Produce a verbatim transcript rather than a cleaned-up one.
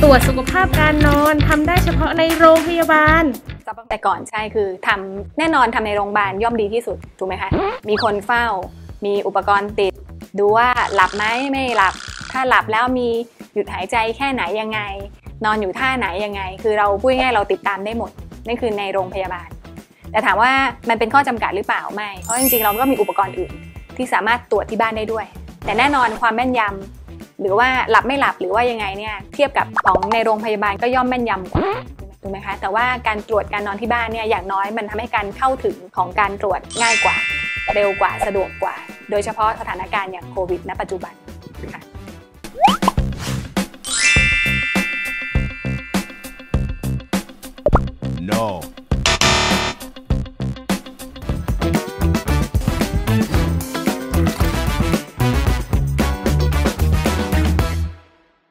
ตรวจสุขภาพการนอนทำได้เฉพาะในโรงพยาบาลแต่ก่อนใช่คือทำแน่นอนทำในโรงพยาบาลย่อมดีที่สุดถูกไหมคะมีคนเฝ้ามีอุปกรณ์ติดดูว่าหลับไหมไม่หลับถ้าหลับแล้วมีหยุดหายใจแค่ไหนยังไงนอนอยู่ท่าไหนยังไงคือเราพูดง่ายเราติดตามได้หมดนั่นคือในโรงพยาบาลแต่ถามว่ามันเป็นข้อจำกัดหรือเปล่าไม่เพราะจริงๆเราก็มีอุปกรณ์อื่นที่สามารถตรวจที่บ้านได้ด้วยแต่แน่นอนความแม่นยำหรือว่าหลับไม่หลับหรือว่ายังไงเนี่ยเทียบกับของในโรงพยาบาลก็ย่อมแม่นยำกว่าถูกไหมคะแต่ว่าการตรวจการนอนที่บ้านเนี่ยอย่างน้อยมันทำให้การเข้าถึงของการตรวจง่ายกว่าเร็วกว่าสะดวกกว่าโดยเฉพาะสถานการณ์อย่างโควิดณปัจจุบันค่ะ No